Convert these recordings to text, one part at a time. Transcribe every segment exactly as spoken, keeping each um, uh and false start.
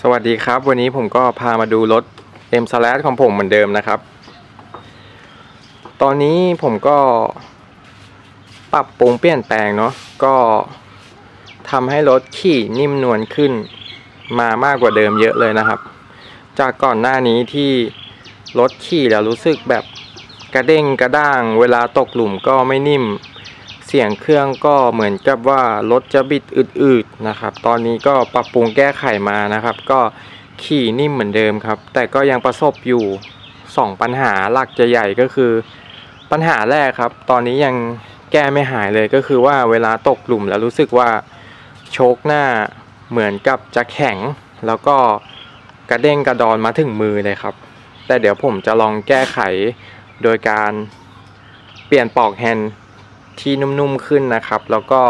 สวัสดีครับวันนี้ผมก็พามาดูรถ M Slash ของผมเหมือนเดิมนะครับตอนนี้ผมก็ปรับปรุงเปลี่ยนแปลงเนาะก็ทำให้รถขี่นิ่มนวลขึ้นมามากกว่าเดิมเยอะเลยนะครับจากก่อนหน้านี้ที่รถขี่แล้วรู้สึกแบบกระเด้งกระด้างเวลาตกหลุมก็ไม่นิ่มเสียงเครื่องก็เหมือนกับว่ารถจะบิดอืดๆนะครับตอนนี้ก็ปรับปรุงแก้ไขมานะครับก็ขี่นิ่มเหมือนเดิมครับแต่ก็ยังประสบอยู่สองปัญหาหลักใหญ่ๆก็คือปัญหาแรกครับตอนนี้ยังแก้ไม่หายเลยก็คือว่าเวลาตกหลุมแล้วรู้สึกว่าโชคหน้าเหมือนกับจะแข็งแล้วก็กระเด้งกระดอนมาถึงมือเลยครับแต่เดี๋ยวผมจะลองแก้ไขโดยการเปลี่ยนปลอกแฮนด์ที่นุ่มๆขึ้นนะครับแล้วก็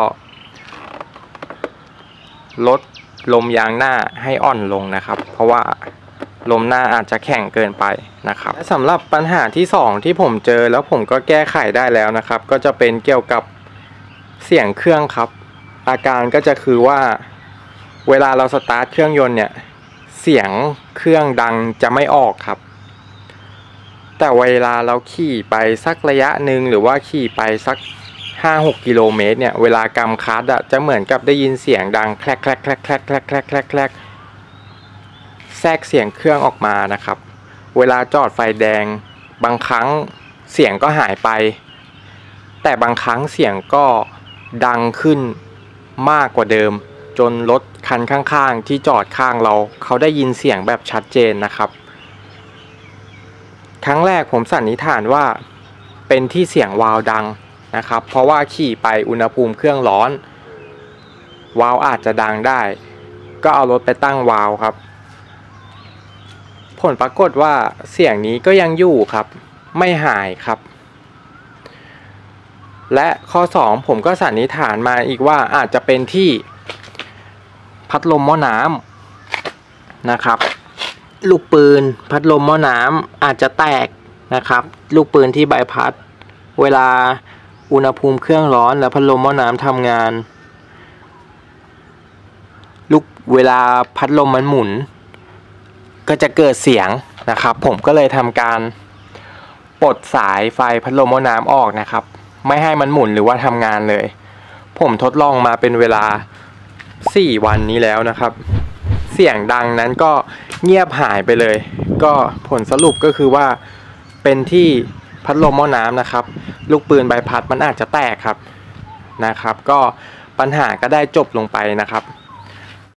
ลดลมยางหน้าให้อ่อนลงนะครับเพราะว่าลมหน้าอาจจะแข็งเกินไปนะครับสำหรับปัญหาที่สองที่ผมเจอแล้วผมก็แก้ไขได้แล้วนะครับก็จะเป็นเกี่ยวกับเสียงเครื่องครับอาการก็จะคือว่าเวลาเราสตาร์ทเครื่องยนต์เนี่ยเสียงเครื่องดังจะไม่ออกครับแต่เวลาเราขี่ไปสักระยะหนึ่งหรือว่าขี่ไปสัก ห้าหก กิโลเมตรเนี่ยเวลากำคลัตช์อ่ะจะเหมือนกับได้ยินเสียงดังแคลกแคลกแคลกแคลกแคลกแคลกแคลกแคลกแทรกเสียงเครื่องออกมานะครับเวลาจอดไฟแดงบางครั้งเสียงก็หายไปแต่บางครั้งเสียงก็ดังขึ้นมากกว่าเดิมจนรถคันข้างๆที่จอดข้างเราเขาได้ยินเสียงแบบชัดเจนนะครับครั้งแรกผมสันนิษฐานว่าเป็นที่เสียงวาล์วดังนะครับเพราะว่าขี่ไปอุณหภูมิเครื่องร้อนวาล์วอาจจะดังได้ก็เอารถไปตั้งวาล์วครับผลปรากฏว่าเสียงนี้ก็ยังอยู่ครับไม่หายครับและข้อสองผมก็สันนิษฐานมาอีกว่าอาจจะเป็นที่พัดลมหม้อน้ำนะครับลูกปืนพัดลมหม้อน้ำอาจจะแตกนะครับลูกปืนที่ใบพัดเวลาอุณหภูมิเครื่องร้อนแล้วพัดลมหม้อน้ำทำงานลูกเวลาพัดลมมันหมุนก็จะเกิดเสียงนะครับผมก็เลยทำการปลดสายไฟพัดลมหม้อน้ำออกนะครับไม่ให้มันหมุนหรือว่าทำงานเลยผมทดลองมาเป็นเวลาสี่วันนี้แล้วนะครับเสียงดังนั้นก็เงียบหายไปเลยก็ผลสรุปก็คือว่าเป็นที่พัดลมหม้อน้ำนะครับลูกปืนใบพัดมันอาจจะแตกครับนะครับก็ปัญหาก็ได้จบลงไปนะครับ